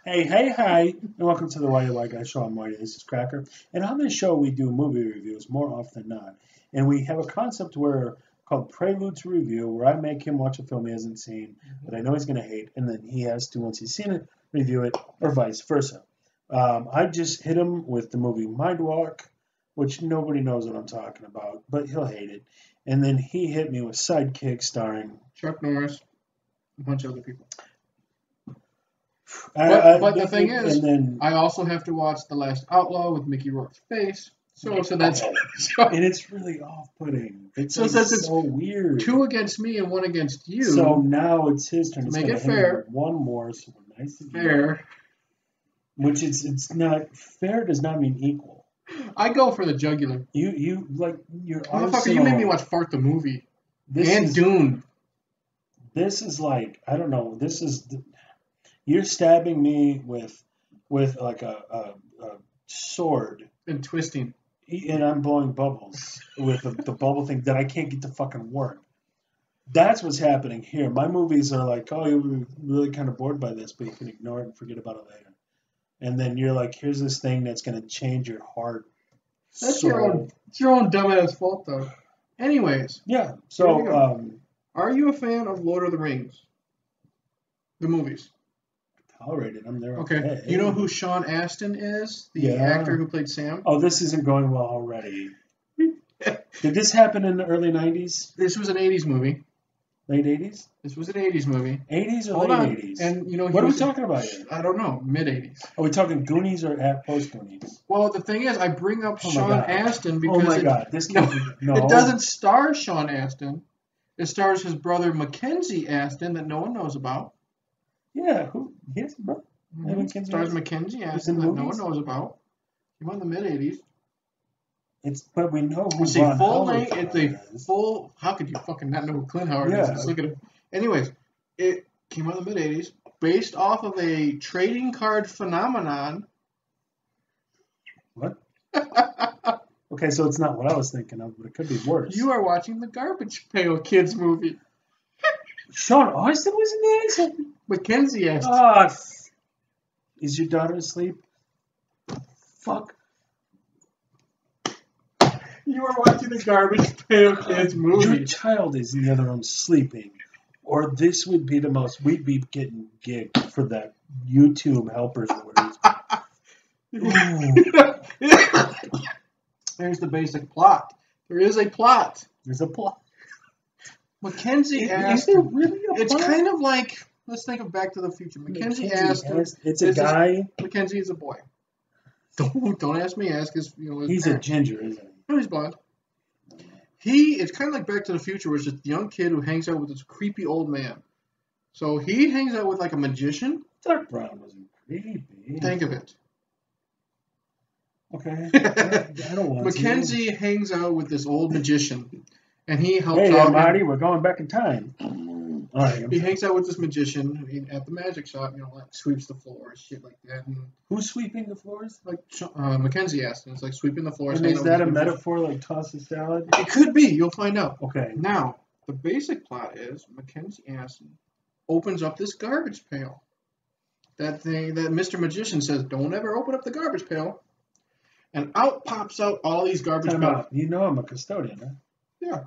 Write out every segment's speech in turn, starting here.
Hey, and welcome to the Why You White Guy show. I'm Whitey. This is Cracker. And on this show, we do movie reviews more often than not. And we have a concept called Prelude to Review, where I make him watch a film he hasn't seen, but I know he's going to hate, and then he has to, once he's seen it, review it, or vice versa. I just hit him with the movie Mindwalk, which nobody knows what I'm talking about, but he'll hate it. And then he hit me with Sidekick, starring Chuck Norris, a bunch of other people. But the thing is, I also have to watch The Last Outlaw with Mickey Rourke's face. So that's and it's really off-putting. It's so weird. 2 against me and 1 against you. So now it's his turn. Make it fair. One more, so we're nice and fair. Which it's not fair. Does not mean equal. I go for the jugular. You're motherfucker. You made me watch Fart the movie Dune. This is like I don't know. You're stabbing me with like a sword and twisting, and I'm blowing bubbles with the bubble thing that I can't get to fucking work. That's what's happening here. My movies are like, oh, you're really kind of bored by this, but you can ignore it and forget about it later. And then you're like, here's this thing that's going to change your heart. That's your own dumbass fault, though. Anyways. Yeah. So, are you a fan of Lord of the Rings? The movies. Tolerated. I'm there. Okay. You know who Sean Astin is? The actor who played Sam? Oh, this isn't going well already. Did this happen in the early 90s? This was an 80s movie. Late 80s? This was an 80s movie. 80s or late 80s? And what are we talking about here? I don't know. Mid 80s. Are we talking Goonies or post Goonies? Well, the thing is, I bring up Sean Astin because it doesn't star Sean Astin. It stars his brother Mackenzie Astin that no one knows about. Yeah, he has a brother. Mm-hmm. Stars Mackenzie Astin that no one knows about. He won the mid 80s. But we know who it's a full length. It's a full. How could you fucking not know who Clint Howard is? Just look at him. Anyways, it came out in the mid 80s, based off of a trading card phenomenon. What? Okay, so it's not what I was thinking of, but it could be worse. You are watching the Garbage Pail Kids movie. Sean Astin was in this? Mackenzie Astin. Is your daughter asleep? Fuck. You are watching the Garbage Pail Kids movie. Your child is in the other room sleeping. Or this would be the most, we'd be getting gigged for that YouTube helpers or whatever. There's the basic plot. There is a plot. There's a plot. Mackenzie Astin. Is there really a plot? It's kind of like, let's think of Back to the Future. Mackenzie Astin. It's a guy. Mackenzie is a boy. Don't ask me. Ask his. He's a ginger, isn't he? No, he's blonde. It's kind of like Back to the Future, where it's just a young kid who hangs out with this creepy old man. So he hangs out with like a magician. Doc Brown wasn't creepy. Think of it. Okay. I don't want Mackenzie hangs out with this old magician, and he helps out. Hey, Marty, we're going back in time. All right. He hangs out with this magician at the magic shop, like sweeps the floors, shit like that. And who's sweeping the floors? Like Mackenzie Astin. It's like sweeping the floors. And is that a metaphor like toss a salad? It could be. You'll find out. Okay. Now, the basic plot is Mackenzie Astin opens up this garbage pail. That Mr. Magician says, don't ever open up the garbage pail. And out pops out all these garbage pails. You know I'm a custodian, huh? Yeah.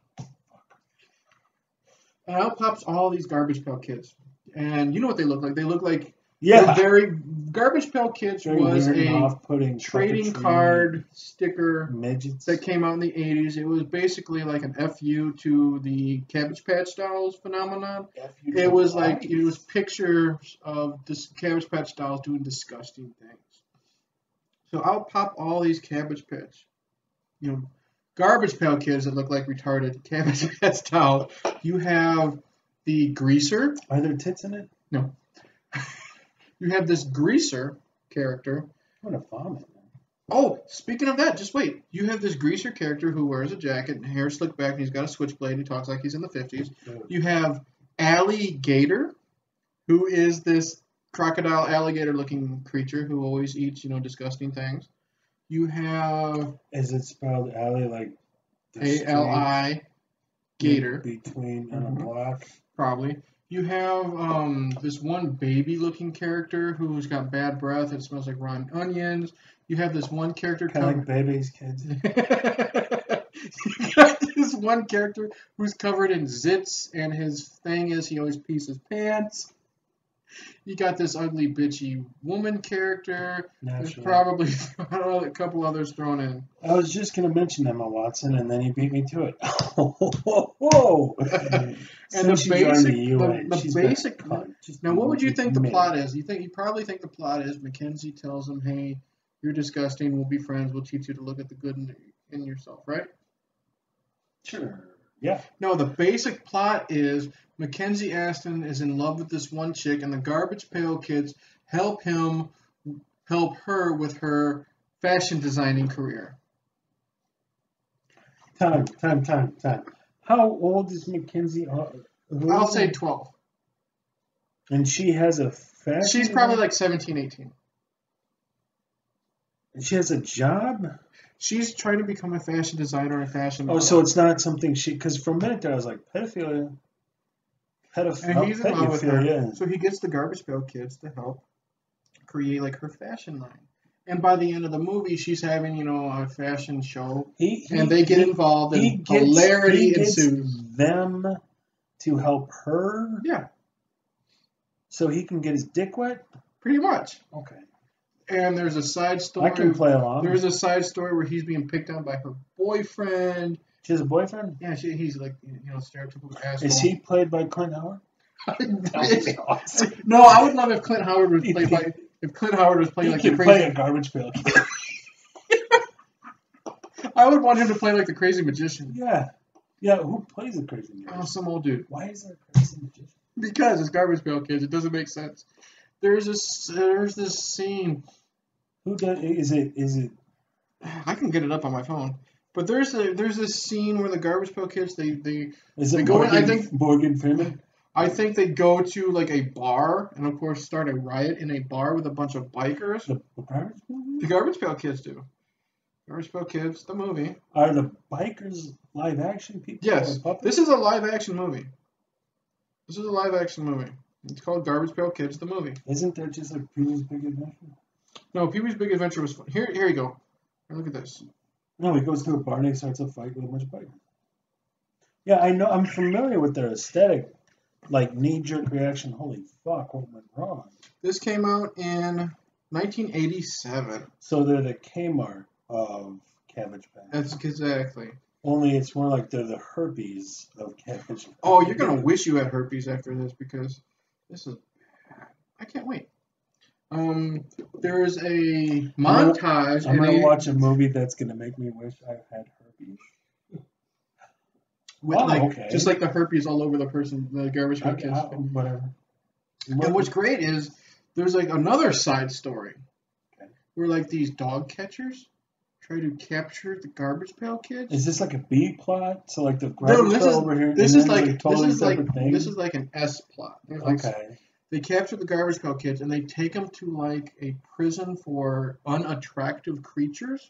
And out pops all these Garbage Pail Kids. And you know what they look like? They look like Garbage Pail Kids was a trading card sticker midgets that came out in the 80s. It was basically like an FU to the Cabbage Patch Dolls phenomenon. It was pictures of Cabbage Patch Dolls doing disgusting things. So out pop all these Cabbage Patch, Garbage Pail Kids that look like retarded Cabbage Patch Dolls. You have the Greaser. Are there tits in it? No. You have this Greaser character. I'm going to vomit. Oh, speaking of that, just wait. You have this Greaser character who wears a jacket and hair slicked back and he's got a switchblade and he talks like he's in the 50s. You have Alligator, who is this crocodile alligator looking creature who always eats, disgusting things. You have... Is it spelled alley like... A-L-I, gator. Between on a block? Probably. You have this one baby-looking character who's got bad breath. It smells like rotten onions. You have this one character kind of like babies, kids. You got this one character who's covered in zits, and his thing is he always pees his pants. You got this ugly, bitchy woman character. There's probably a couple others thrown in. I was just going to mention Emma Watson, and then you beat me to it. Whoa! And the basic. Now, what would you think the plot is? You probably think the plot is Mackenzie tells him, "Hey, you're disgusting. We'll be friends. We'll teach you to look at the good in yourself," right? Sure. Yeah. No, the basic plot is Mackenzie Aston is in love with this one chick, and the Garbage Pail Kids help her with her fashion designing career. Time. How old is Mackenzie? I'll say 12. And she has a fashion. She's probably like 17, 18. And she has a job? She's trying to become a fashion designer and fashion model. Oh, so it's not something because for a minute there I was like, pedophilia. And he's in love with her. Yeah. So he gets the Garbage Pail Kids to help create like her fashion line. And by the end of the movie, she's having, a fashion show. And they get involved and hilarity ensues. Them to help her? Yeah. So he can get his dick wet? Pretty much. Okay. And there's a side story. I can play along. There's a side story where he's being picked on by her boyfriend. She has a boyfriend? Yeah, he's like, stereotypical asshole. Is he played by Clint Howard? That would be awesome. No, I would love if Clint Howard was played by. If Clint Howard was playing like the crazy. Play a Garbage Pail Kid. I would want him to play like the crazy magician. Yeah. Yeah, who plays a crazy magician? Oh, some old dude. Why is there a crazy magician? Because it's Garbage Pail Kids. It doesn't make sense. There's this scene. Who does? Is it? I can get it up on my phone. But there's this scene where the Garbage Pail Kids they go. I think Morgan Freeman. I think they go to like a bar and of course start a riot in a bar with a bunch of bikers. The Garbage Pail Kids do. Garbage Pail Kids, the movie. Are the bikers live action people? Yes. This is a live action movie. This is a live action movie. It's called Garbage Pail Kids, the movie. Isn't that just like Pee-wee's Big Adventure? No, Pee-wee's Big Adventure was fun. Here you go. Look at this. No, he goes to a bar and he starts a fight with a bunch of bikers. Yeah, I know. I'm familiar with their aesthetic. Like knee-jerk reaction. Holy fuck, what went wrong? This came out in 1987. So they're the Kmart of Cabbage Patch. That's exactly. Only it's more like they're the herpes of Cabbage Patch. Oh, you're going to wish you had herpes after this because this is... I can't wait. There's a montage. I'm going to watch a movie that's going to make me wish I had herpes. With just like the herpes all over the person, the Garbage Pail Kids. Whatever. And what's great is there's like another side story where like these dog catchers try to capture the Garbage Pail Kids. Is this like a B plot? So like the garbage pail over here. This is like an S plot. They capture the Garbage Pail Kids and they take them to like a prison for unattractive creatures.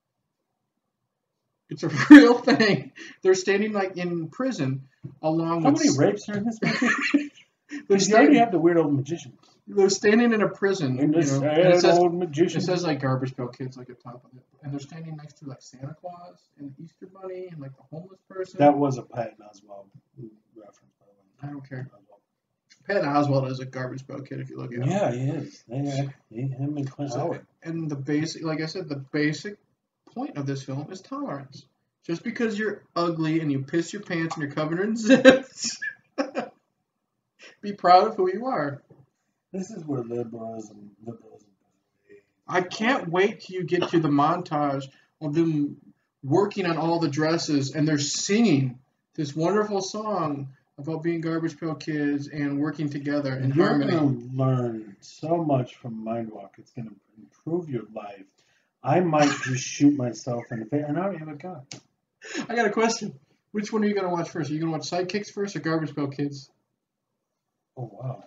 It's a real thing. They're standing like in prison along with... How many rapes are in this movie? You already have the weird old magician. They're standing in a prison. And it says like Garbage Pail Kids like at the top of it. And they're standing next to like Santa Claus and the Easter Bunny and like the homeless person. That was a Patton Oswalt reference, by the way. I don't care. Patton Oswalt is a Garbage Pail Kid if you look at him. Yeah, he is. Him and Clint Howard. And the basic, like I said, the basic point of this film is tolerance. Just because you're ugly and you piss your pants and you're covered in zits, be proud of who you are. This is where liberalism. I can't wait till you get to the montage of them working on all the dresses and they're singing this wonderful song about being Garbage Pail Kids and working together in harmony. You're going to learn so much from Mindwalk. It's going to improve your life. I might just shoot myself in the face, and I already have a gun. I got a question. Which one are you going to watch first? Are you going to watch Sidekicks first or Garbage Pail Kids? Oh, wow.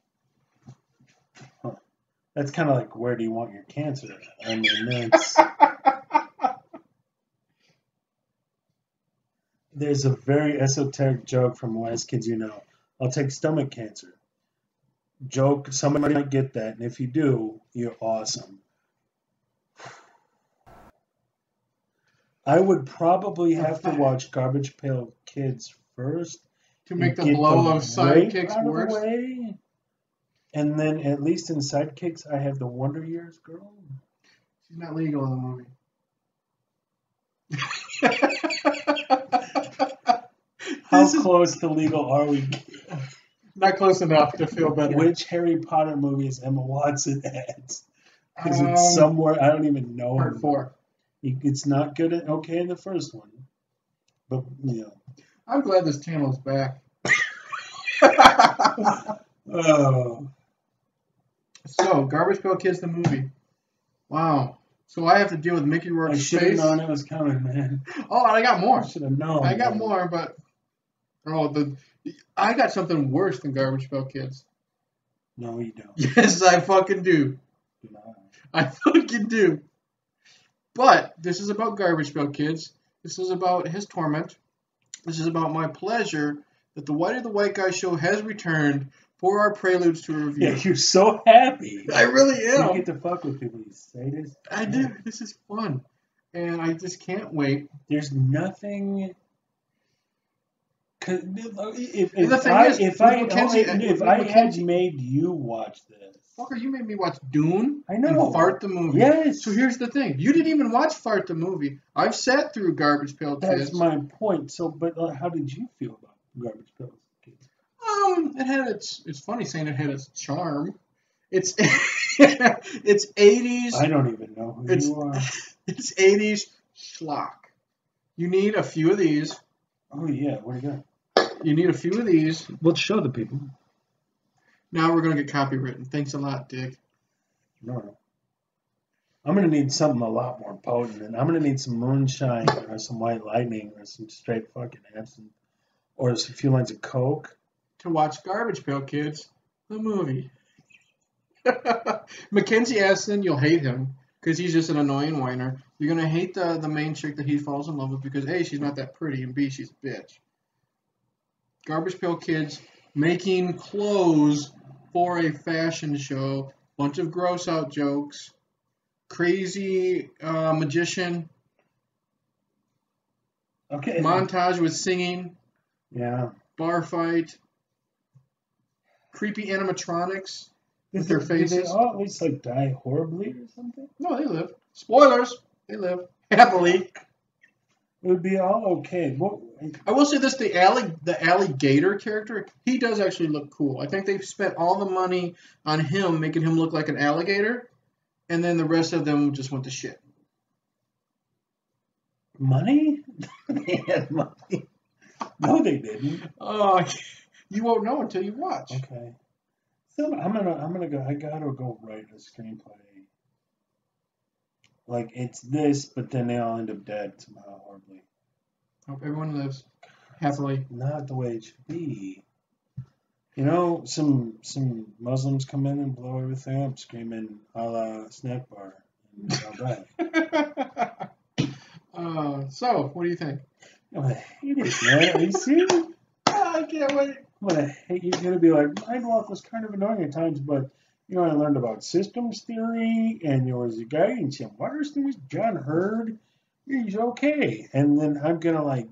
Huh. That's kind of like, where do you want your cancer? I mean, there's a very esoteric joke from Wise Kids You Know I'll take stomach cancer. Joke, somebody might get that, and if you do, you're awesome. I would probably have to watch Garbage Pail Kids first to make the blow of Sidekicks out worse. Of the way. And then at least in Sidekicks, I have the Wonder Years girl. She's not legal in the movie. How close to legal are we? Not close enough to feel better. Which Harry Potter movie is Emma Watson at? Because it's somewhere, I don't even know. Part 4. It's not good okay in the first one. But, you know. I'm glad this channel is back. Oh. So, Garbage Pail Kids the movie. Wow. So I have to deal with Mickey Rourke's face. I should have known it was coming, man. Oh, I got more. I should have known. I got more, but I got something worse than Garbage Pail Kids. No, you don't. Yes, I fucking do. No. I fucking do. But this is about Garbage Pail Kids. This is about his torment. This is about my pleasure that the Whitey the White Guy show has returned for our preludes to a review. Yeah, you're so happy. I really am. You get to fuck with people. You say this. I do. This is fun. And I just can't wait. There's nothing... If I had made you watch this... Fucker, you made me watch Dune. I know. And Fart the movie. Yes. So here's the thing. You didn't even watch Fart the movie. I've sat through Garbage Pail Kids. That's my point. So, but how did you feel about Garbage Pail Kids? It had it's funny saying it had its charm. It's it's 80s. I don't even know who you are. It's 80s schlock. You need a few of these. Oh yeah, what do you got? You need a few of these. We'll show the people. Now we're going to get copywritten. Thanks a lot, Dick. No. I'm going to need something a lot more potent. And I'm going to need some moonshine or some white lightning or some straight fucking absinthe or a few lines of Coke. To watch Garbage Pail Kids, the movie. Mackenzie Astin, you'll hate him because he's just an annoying whiner. You're going to hate the main chick that he falls in love with because A, she's not that pretty, and B, she's a bitch. Garbage Pail Kids making clothes for a fashion show. Bunch of gross out jokes. Crazy magician. Okay. Montage with singing. Yeah. Bar fight. Creepy animatronics with their faces. Did they all at least like die horribly or something? No, they live. Spoilers. They live happily. It would be all okay. I will say this: the alligator character, he does actually look cool. I think they've spent all the money on him, making him look like an alligator, and then the rest of them just went to shit. Money? They had money. No, they didn't. Oh, you won't know until you watch. Okay. So I'm gonna go. I gotta go write a screenplay. Like it's this, but then they all end up dead somehow horribly. Hope everyone lives happily. Not the way it should be. You know, some Muslims come in and blow everything up, screaming a la snack bar, and they'll die. So, what do you think? I'm gonna hate it, man. Are you serious? I can't wait. I'm gonna hate. You're gonna be like, Mindwalk was kind of annoying at times, but you know, I learned about systems theory, and there was a guy in Tim Waterston was John Hurd. He's okay, and then I'm gonna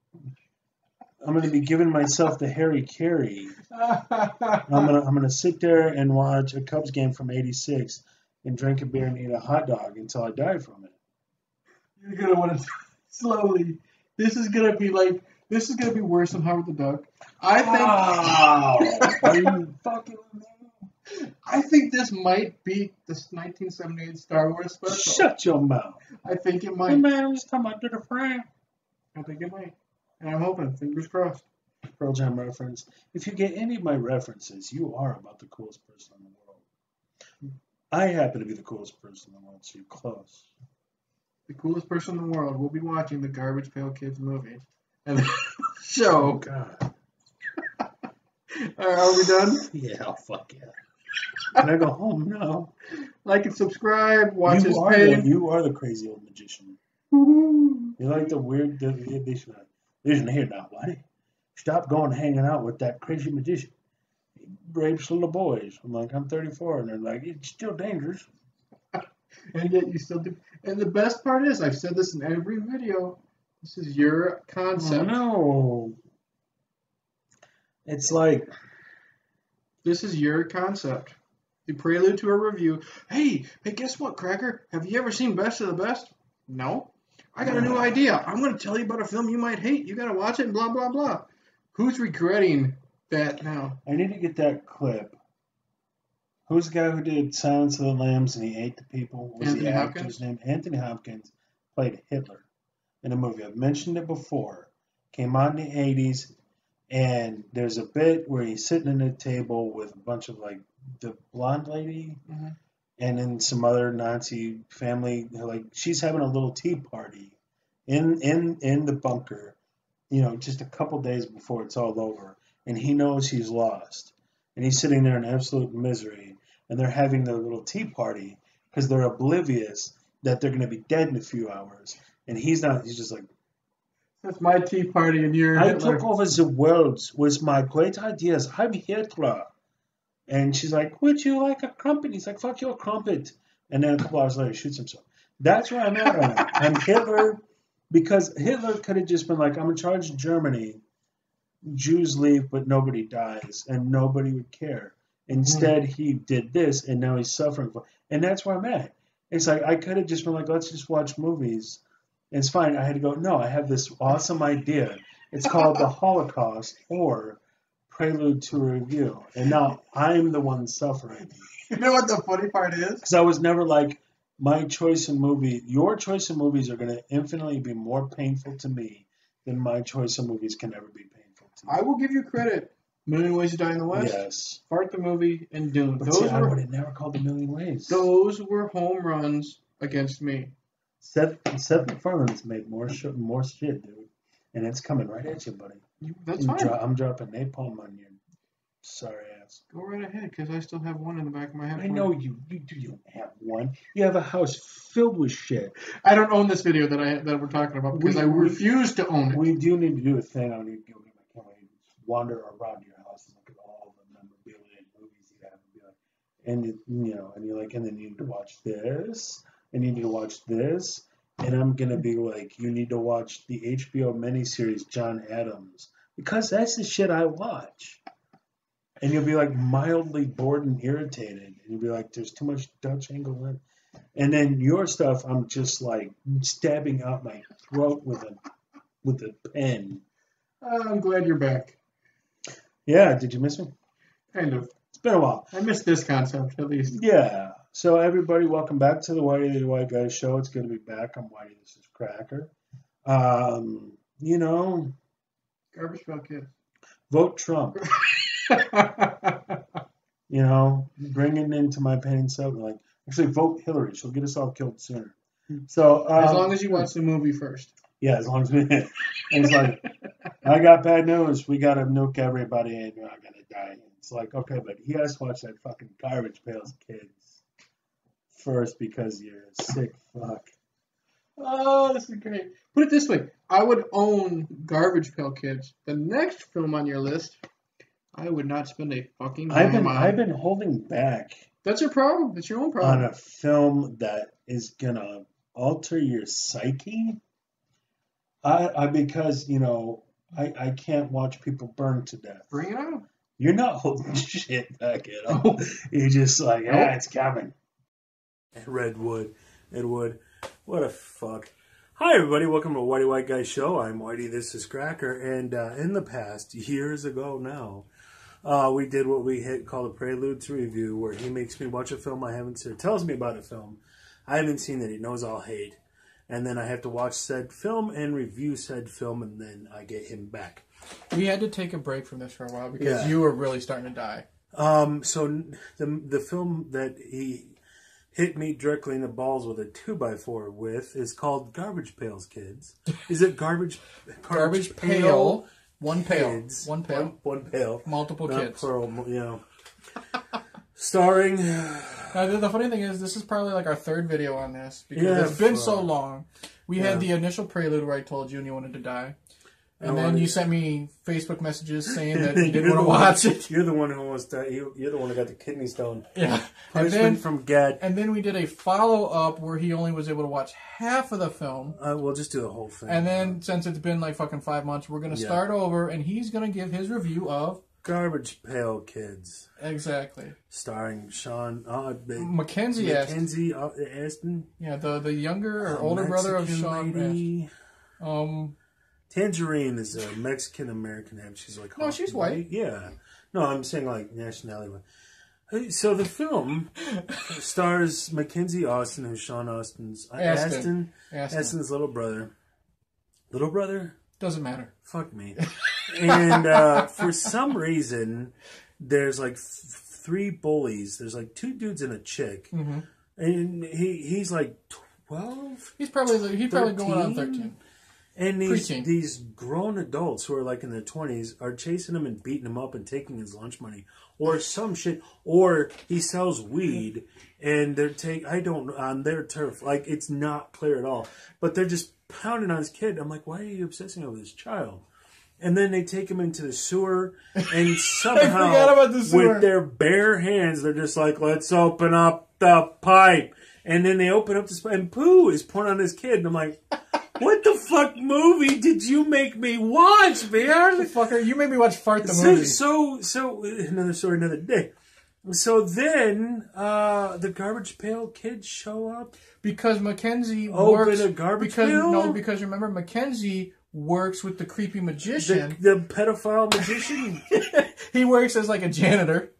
be giving myself the Harry Carey. I'm gonna sit there and watch a Cubs game from '86 and drink a beer and eat a hot dog until I die from it. You're gonna want to slowly. This is gonna be worse than Howard the Duck. I think. Are you fucking with me? I think this might beat this 1978 Star Wars special. Shut your mouth. I think it might. Hey man, I'm just talking about Dinner Frank. I think it might. And I'm hoping. Fingers crossed. Pearl Jam reference. If you get any of my references, you are about the coolest person in the world. I happen to be the coolest person in the world, so you're close. The coolest person in the world will be watching the Garbage Pail Kids movie. And show. Oh, God. Are we done? Yeah, fuck yeah. Can I go home now? Like and subscribe. Watch his page. You are the crazy old magician. You like the weird. They should hear now, buddy. Stop going hanging out with that crazy magician. He rapes little boys. I'm like, I'm 34. And they're like, it's still dangerous. And yet you still do. And the best part is, I've said this in every video, this is your concept. No. It's like... This is your concept. The prelude to a review. Hey, guess what, Cracker? Have you ever seen Best of the Best? No. I got a new idea. I'm going to tell you about a film you might hate. You got to watch it and blah, blah, blah. Who's regretting that now? I need to get that clip. Who's the guy who did Silence of the Lambs and he ate the people? What was Anthony the Hopkins? actor's name? Anthony Hopkins played Hitler in a movie. I've mentioned it before. Came out in the 80s, and there's a bit where he's sitting at a table with a bunch of, like, the blonde lady and then some other Nazi family. Like, she's having a little tea party in the bunker, you know, just a couple days before it's all over. And he knows he's lost. And he's sitting there in absolute misery. And they're having their little tea party because they're oblivious that they're going to be dead in a few hours. And he's not. He's just like, that's my tea party and you're I Hitler. took over the world with my great ideas. I'm Hitler. And she's like, would you like a crumpet? He's like, fuck your crumpet. And then a couple hours later, he shoots himself. That's where I'm at right now. I'm Hitler because Hitler could have just been like, I'm in charge of Germany. Jews leave, but nobody dies, and nobody would care. Instead, he did this, and now he's suffering for. And that's where I'm at. It's like I could have just been like, let's just watch movies. And it's fine. I had to go. No, I have this awesome idea. It's called The Holocaust or Prelude to a Review, and now I'm the one suffering. You know what the funny part is? Because I was never like my choice in movie. Your choice in movies are going to infinitely be more painful to me than my choice in movies can ever be painful to me. I will give you credit. Million Ways to Die in the West, Yes. Fart the Movie, and Dune. But see, I would have never called A Million Ways. Those were home runs against me. Seth MacFarlane's made more shit, dude. And it's coming right at you, buddy. That's fine. I'm dropping napalm on your sorry ass. Go right ahead, because I still have one in the back of my head. I know you don't have one. You have a house filled with shit. I don't own this video that we're talking about because I refuse to own it. We do need to do a thing. I need to go get my camera and wander around your house and look at all the memorabilia and movies you have and be like, and you're like, and then you need to watch this, and you need to watch this, and I'm gonna be like, you need to watch the HBO miniseries John Adams because that's the shit I watch. And you'll be like mildly bored and irritated. And you'll be like, there's too much Dutch angle in. And then your stuff, I'm just like stabbing out my throat with a pen. I'm glad you're back. Yeah, did you miss me? Kind of. It's been a while. I missed this concept, at least. Yeah. So everybody, welcome back to the Whitey the White Guy Show. It's good to be back. I'm Whitey. This is Cracker. Garbage Pail Kid. Vote Trump. Bring it into my pain something like actually vote Hillary. She'll get us all killed sooner. So as long as you watch the movie first. Yeah, as long as we. It's like I got bad news. We gotta nuke everybody, and you're not gonna die. It's like okay, but he has to watch that fucking Garbage Pails Kids first because you're a sick fuck. Oh, this is great. Put it this way: I would own Garbage Pail Kids. The next film on your list. I would not spend a fucking I've been holding back. That's your problem. That's your own problem. On a film that is gonna alter your psyche. Because I can't watch people burn to death. Bring it on. You're not holding shit back at all. You're just like, it's coming. Redwood. What a fuck. Hi, everybody. Welcome to Whitey White Guy Show. I'm Whitey. This is Cracker. And in the past, years ago now, we did what we called a Prelude to Review, where he makes me watch a film I haven't seen, tells me about a film I haven't seen that he knows I'll hate. And then I have to watch said film and review said film, and then I get him back. We had to take a break from this for a while because you were really starting to die. So the film that he hit me directly in the balls with a 2x4 with is called Garbage Pails Kids. Is it garbage pail? One pail. Kids. One pail. One pail. Multiple kids. Plural, Starring. Now, the funny thing is, this is probably like our third video on this because it's been so long. We had the initial prelude where I told you and you wanted to die. And then you sent me Facebook messages saying that you didn't want to watch it. You're the one who wants to. You're the one who got the kidney stone. Yeah. Punishment from God. And then we did a follow-up where he only was able to watch half of the film. We'll just do the whole thing. And then, since it's been like fucking 5 months, we're going to start over, and he's going to give his review of... Garbage Pail Kids. Exactly. Starring Sean... Mackenzie Astin. Yeah, the younger or older brother of Sean Astin. Tangerine is a Mexican-American. She's like... No, she's white. Yeah. No, I'm saying like nationality. So the film stars Mackenzie Astin, who's Sean Astin's Astin's little brother. Little brother? Doesn't matter. Fuck me. And for some reason, there's like 3 bullies. There's like 2 dudes and a chick. Mm-hmm. And he's like 12? He's probably going on 13. And these grown adults who are like in their 20s are chasing him and beating him up and taking his lunch money or some shit. Or he sells weed and they're on their turf. Like, it's not clear at all. But they're just pounding on his kid. I'm like, why are you obsessing over this child? And then they take him into the sewer and somehow with their bare hands, they're just like, let's open up the pipe. And then they open up the pipe and poo is pouring on his kid. And I'm like... What the fuck movie did you make me watch, man? Fucker, you made me watch Fart the movie. So another story, another day. So then the Garbage Pail Kids show up because Mackenzie works a garbage pail. No, because remember Mackenzie works with the creepy magician, the pedophile magician. He works as like a janitor.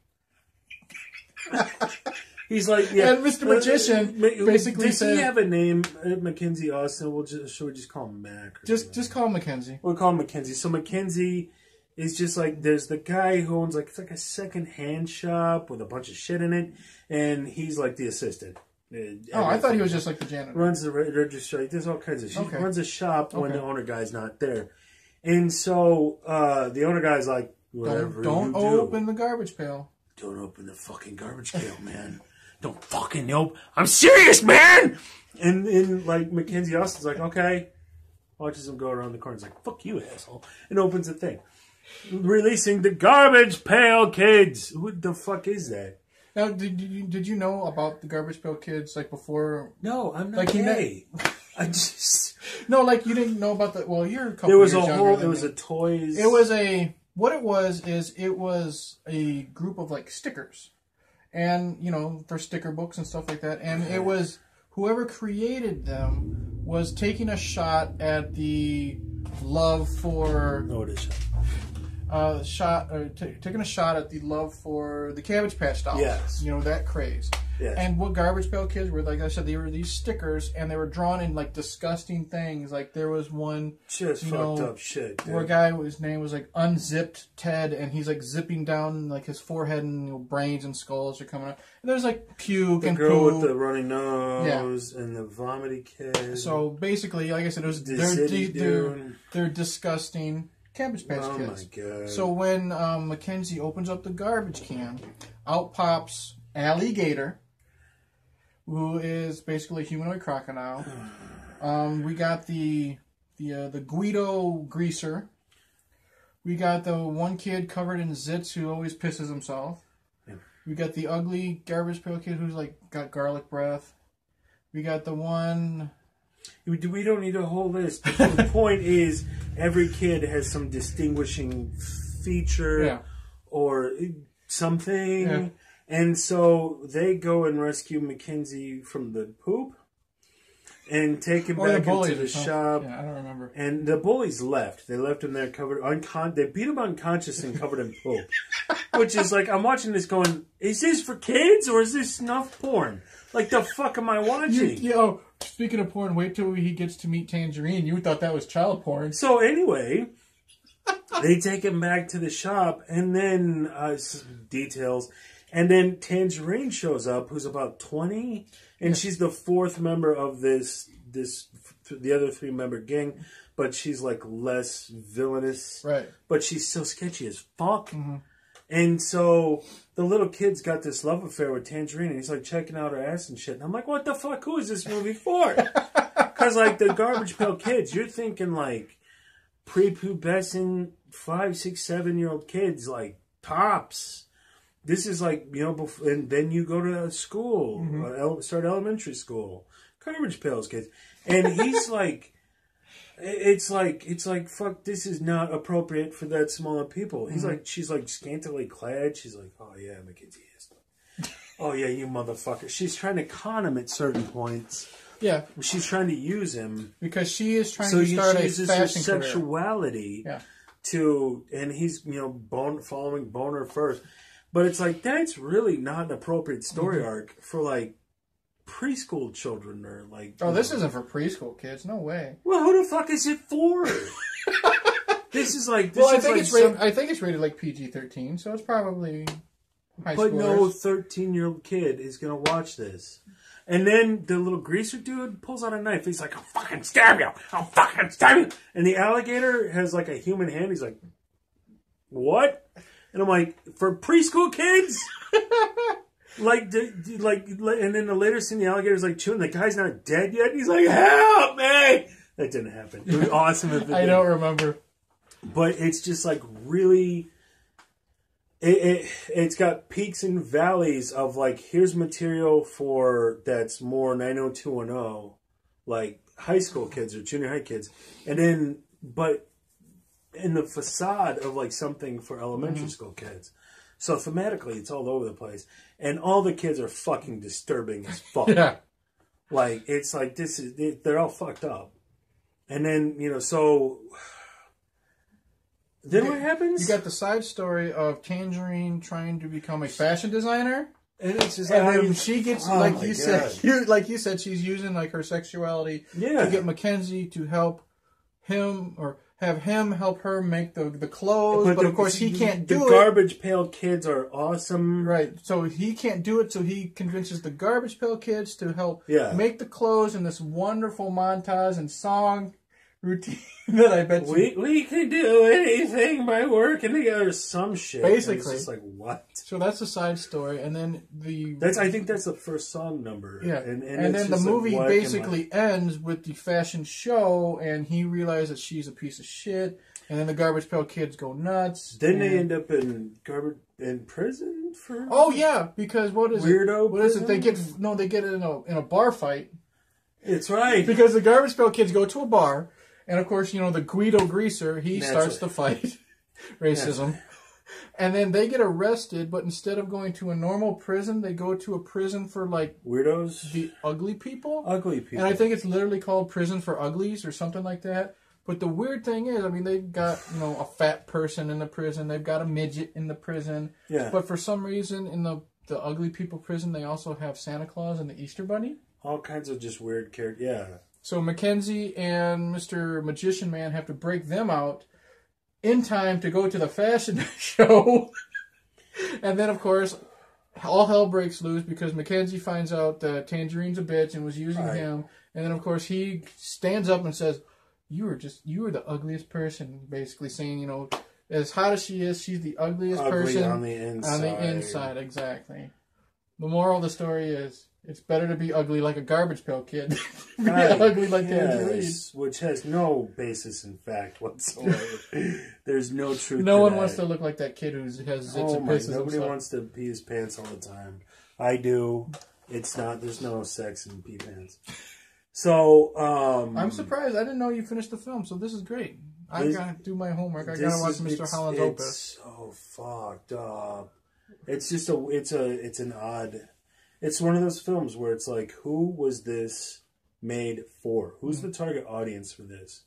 He's like, yeah. And Mr. Magician basically said... Does he have a name, Mackenzie Astin? Should we just call him Mac? Just call him Mackenzie. We'll call him Mackenzie. So Mackenzie is just like, there's the guy who owns like, it's like a second-hand shop with a bunch of shit in it. And he's like the assistant. I thought he was just like the janitor. Runs the registry. There's all kinds of shit. Okay. Runs a shop when the owner guy's not there. And so the owner guy's like, whatever Don't open the garbage pail. Don't open the fucking garbage pail, man. Don't fucking open. I'm serious, man! And like, Mackenzie Astin's like, okay. Watches him go around the corner. He's like, fuck you, asshole. And opens the thing. Releasing the Garbage Pail Kids. What the fuck is that? Now, did you know about the Garbage Pail Kids, like, before? No, I'm not gay. I just... No, like, you didn't know about the... Well, you're a couple There was years a younger whole... than It was me. a toys... It was a... What it was is it was a group of, like, stickers. And, you know, for sticker books and stuff like that. And it was, whoever created them was taking a shot at the love for... No, it is. Taking a shot at the love for the Cabbage Patch Dolls. Yes. You know, that craze. Yes. And what Garbage Pail Kids were, like I said, they were these stickers, and they were drawn in, like, disgusting things. Like, there was one... Just fucked up shit, dude. Where a guy, his name was, like, Unzipped Ted, and he's, like, zipping down, like, his forehead, and you know, brains and skulls are coming out. And there's, like, puke and poo. The girl with the runny nose and the vomity kid. So, basically, like I said, it was they're disgusting Cabbage Patch Kids. Oh, my God. So, when Mackenzie opens up the garbage can, out pops Alligator, who is basically a humanoid crocodile. We got the Guido Greaser. We got the one kid covered in zits who always pisses himself. Yeah. We got the ugly Garbage Pail Kid who's like got garlic breath. We got the one... We don't need a whole list. The point is, every kid has some distinguishing feature or something. Yeah. And so they go and rescue Mackenzie from the poop and take him back into the shop. Yeah, I don't remember. And the bullies left. They left him there covered they beat him unconscious and covered in poop. Which is like, I'm watching this going, is this for kids or is this snuff porn? Like, the fuck am I watching? Speaking of porn, wait till he gets to meet Tangerine. You thought that was child porn. So anyway, they take him back to the shop and then details. And then Tangerine shows up, who's about 20, and she's the 4th member of the other 3-member gang, but she's like less villainous. Right. But she's so sketchy as fuck. Mm-hmm. And so the little kid's got this love affair with Tangerine, and he's like checking out her ass and shit. And I'm like, what the fuck? Who is this movie for? Because like the Garbage Pail Kids, you're thinking like prepubescent 5, 6, 7-year-old kids, like tops. This is like, you know, before, and then you go to school, start elementary school, Garbage Pails kids, and he's like, it's like, fuck, this is not appropriate for that small of people. He's like, she's like scantily clad. She's like, oh yeah, Mackenzie is. Oh yeah, you motherfucker. She's trying to con him at certain points. Yeah. She's trying to use him. Because she is trying to start a fashion career. Sexuality Yeah. and he's, you know, following Boner first. But it's like, that's really not an appropriate story arc for, like, preschool children or, like... Oh, this isn't for preschool kids. No way. Well, who the fuck is it for? This is like... Well, I think it's rated like PG-13, so it's probably high But schoolers. no 13-year-old kid is going to watch this. And then the little greaser dude pulls out a knife. He's like, I'll fucking stab you. I'll fucking stab you. And the alligator has, like, a human hand. He's like, what? And I'm like, for preschool kids? like, and then the later scene, the alligator's like chewing. The guy's not dead yet. He's like, help me! That didn't happen. It was awesome if it I did. don't remember. But it's just like really, it's got peaks and valleys of like, here's material for that's more 90210, like high school kids or junior high kids. And then, but in the facade of like something for elementary school kids. So thematically, it's all over the place. And all the kids are fucking disturbing as fuck. Yeah. Like, it's like, they're all fucked up. And then, you know, so... Then what happens? You got the side story of Tangerine trying to become a fashion designer. And it's just And like... then she gets, oh like my you God. said, like you said, she's using like her sexuality to get Mackenzie to help him or have him help her make the clothes. But of course he can't do it. The Garbage Pail Kids are awesome. Right. So he can't do it, so he convinces the Garbage Pail Kids to help make the clothes in this wonderful montage and song routine that I bet you... We can do anything by working together, some shit. Basically. It's just like, what? So that's the side story, and then I think that's the first song number. Yeah. And then the movie basically ends with the fashion show, and he realizes that she's a piece of shit, and then the Garbage Pail Kids go nuts. Then they end up in prison for... Oh, yeah, because what is Weirdo it? What is it? They get in a bar fight. It's right. Because the Garbage Pail Kids go to a bar, and of course, you know, the Guido Greaser, he starts the fight. Racism. And then they get arrested, but instead of going to a normal prison, they go to a prison for, like... Weirdos? The ugly people? Ugly people. And I think it's literally called Prison for Uglies or something like that. But the weird thing is, I mean, they've got, you know, a fat person in the prison. They've got a midget in the prison. Yeah. But for some reason, in the ugly people prison, they also have Santa Claus and the Easter Bunny. All kinds of just weird characters. Yeah. So Mackenzie and Mr. Magician Man have to break them out in time to go to the fashion show. And then, of course, all hell breaks loose because Mackenzie finds out that Tangerine's a bitch and was using him. And then, of course, he stands up and says, you were the ugliest person, basically saying, you know, as hot as she is, she's the ugliest person on the inside. On the inside, exactly. The moral of the story is, it's better to be ugly like a Garbage Pail Kid than be ugly like Tangerine. Which has no basis in fact whatsoever. There's no truth. No one wants to look like that kid who has zits and pisses. Nobody wants to pee his pants all the time. I do. It's not. There's no sex in pee pants. So I'm surprised. I didn't know you finished the film. So this is great. I gotta do my homework. I gotta watch Mr. Holland's Opus. It's so fucked up. It's just it's an odd. It's one of those films where it's like, who was this made for? Who's the target audience for this?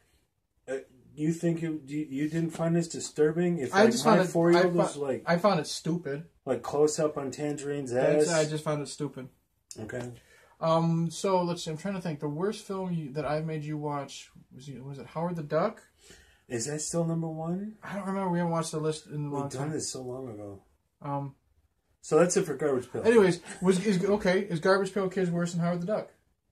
You think you didn't find this disturbing? If I just found it. 4-year-old was like, I found it stupid. Like close up on Tangerine's ass. I just found it stupid. Okay. So let's see. I'm trying to think. The worst film that I made you watch was it Howard the Duck? Is that still number one? I don't remember. We haven't watched the list in a long time. We've done this so long ago. So that's it for Garbage Pail. Anyways, is Garbage Pail Kids worse than Howard the Duck?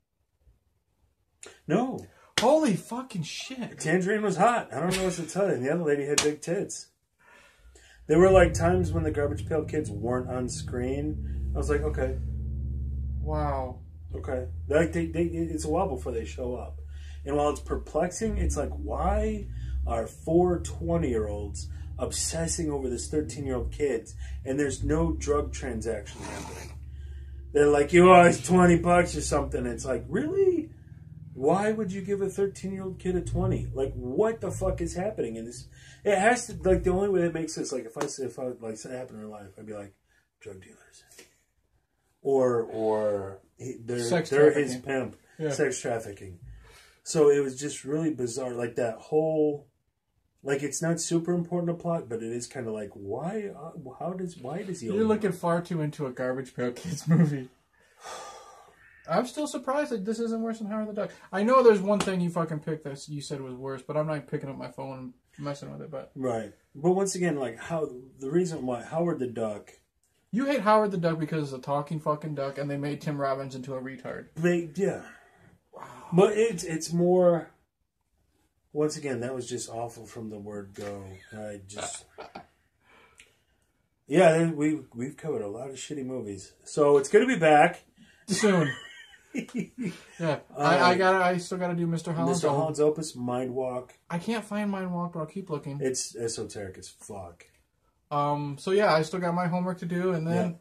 No. Holy fucking shit. Tangerine was hot. I don't know what to tell you. And the other lady had big tits. There were like times when the Garbage Pail Kids weren't on screen. I was like, okay. Wow. Okay. Like it's a while before they show up. And while it's perplexing, it's like, why are 4 20-year-olds obsessing over this 13-year-old kid, and there's no drug transaction happening. They're like, you owe us $20 or something. It's like, really? Why would you give a 13-year-old kid a 20? Like, what the fuck is happening in this? It has to, like, the only way that makes sense, like, if I like, something happened in real life, I'd be like, drug dealers. Or they're his pimp. Yeah. Sex trafficking. So it was just really bizarre. Like, that whole, like, it's not super important to plot, but it is kind of like, why does he? You're looking far too into a Garbage Pail Kids movie. I'm still surprised that this isn't worse than Howard the Duck. I know there's one thing you fucking picked that you said was worse, but I'm not picking up my phone and messing with it. But right. But once again, like, the reason why Howard the Duck. You hate Howard the Duck because it's a talking fucking duck, and they made Tim Robbins into a retard. Yeah. Wow. But it's more. Once again, that was just awful from the word go. I just. Yeah, we've covered a lot of shitty movies, so it's gonna be back soon. Yeah, I still gotta do Mr. Holland's. Mr. Holland's Opus, Mind Walk. I can't find Mind Walk, but I'll keep looking. It's esoteric as fuck. So yeah, I still got my homework to do, and then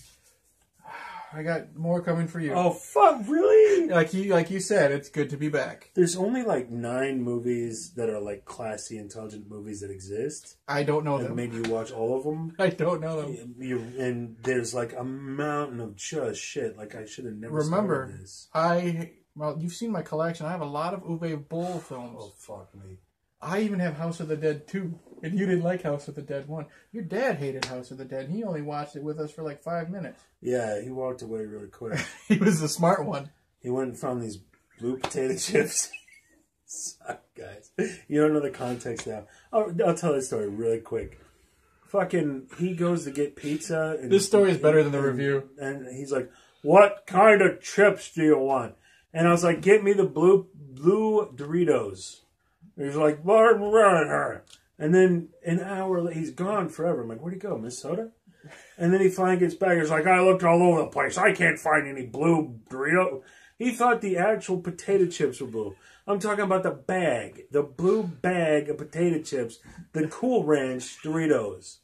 I got more coming for you. Oh fuck, really? Like you said, it's good to be back. There's only like 9 movies that are like classy, intelligent movies that exist. I don't know them. Made you watch all of them? I don't know them. And there's like a mountain of just shit. Like, I should have never started this. Well, you've seen my collection. I have a lot of Uwe Boll films. Oh fuck me. I even have House of the Dead 2. And you didn't like House of the Dead 1. Your dad hated House of the Dead. He only watched it with us for like 5 minutes. Yeah, he walked away really quick. He was the smart one. He went and found these blue potato chips. Sorry, guys. You don't know the context now. I'll tell this story really quick. Fucking, he goes to get pizza. And, this story is better than the review. And he's like, what kind of chips do you want? And I was like, get me the blue Doritos. He's like, and then an hour later, he's gone forever. I'm like, where'd he go, Miss Soda? And then he finally gets back. He's like, I looked all over the place. I can't find any blue Dorito. He thought the actual potato chips were blue. I'm talking about the bag. The blue bag of potato chips. The Cool Ranch Doritos.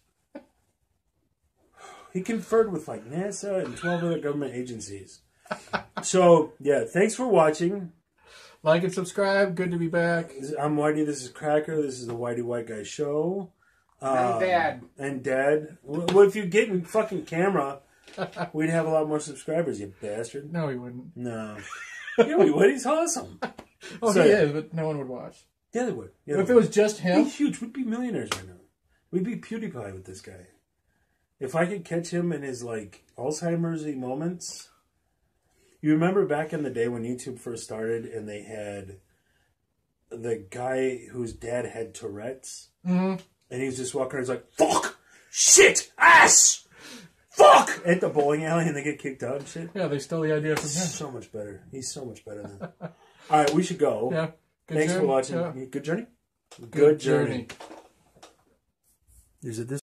He conferred with like NASA and 12 other government agencies. So, yeah, thanks for watching. Like and subscribe. Good to be back. I'm Whitey. This is Cracker. This is the Whitey White Guy Show. And Dad. And Dad. Well, if you get in fucking camera, we'd have a lot more subscribers, you bastard. No, he wouldn't. No. Yeah, we would. He's awesome. Oh, so, he is, but no one would watch. Yeah, they would. Yeah, if it was just him? We'd be huge. We'd be millionaires right now. We'd be PewDiePie with this guy. If I could catch him in his, like, Alzheimer's-y moments... You remember back in the day when YouTube first started and they had the guy whose dad had Tourette's? Mm-hmm. And he was just walking around, he's like, fuck! Shit! Ass! Fuck! At the bowling alley and they get kicked out and shit. Yeah, they stole the idea from him. So much better. He's so much better than that. Alright, we should go. Yeah. Thanks for watching. Yeah. Good journey? Good journey. Is it this?